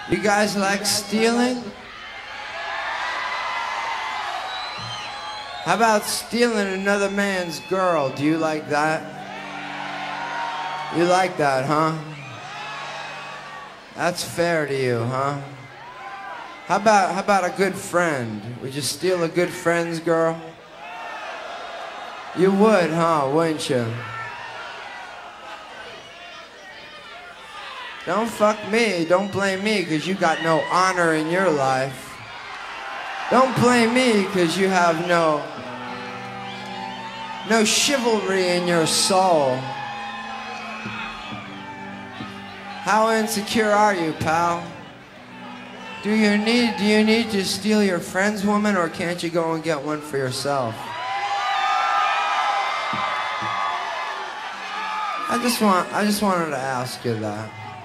You guys like stealing? How about stealing another man's girl? Do you like that? You like that, huh? That's fair to you, huh? How about a good friend? Would you steal a good friend's girl? You would, huh? Wouldn't you? Don't fuck me. Don't blame me because you got no honor in your life. Don't blame me because you have no chivalry in your soul. How insecure are you, pal? Do you need to steal your friend's woman, or can't you go and get one for yourself? I just wanted to ask you that.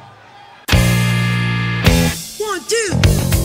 1, 2.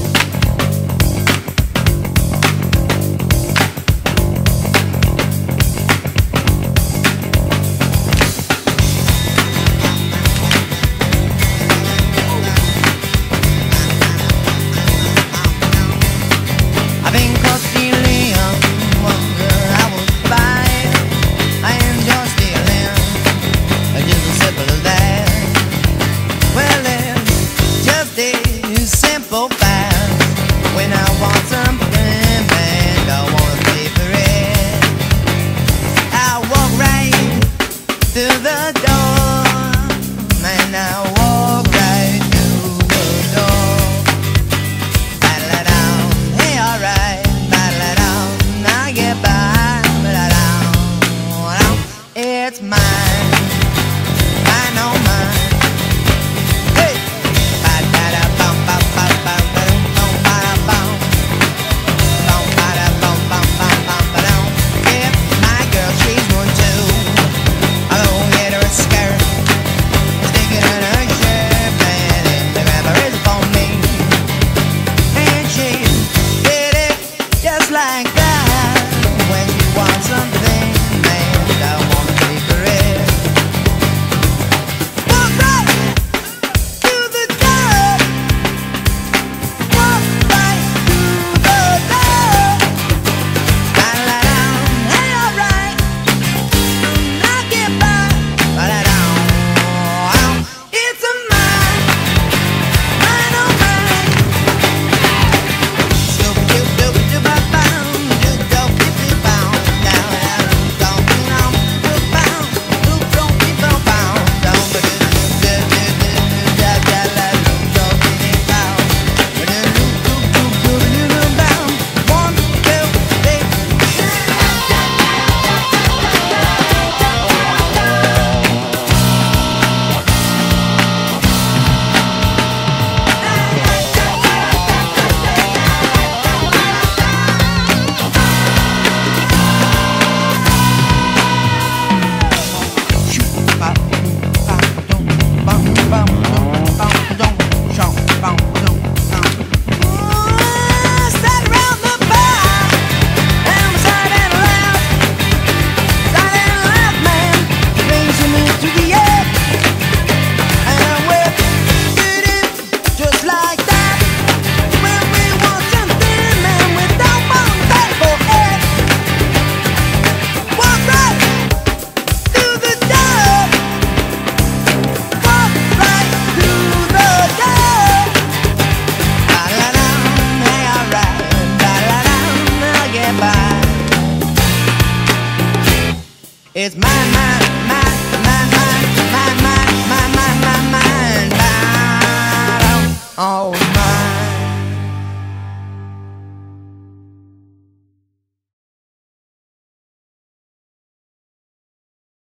It's mine, mine, mine, mine, mine, mine, mine, mine, mine, mine, mine, mine. Oh.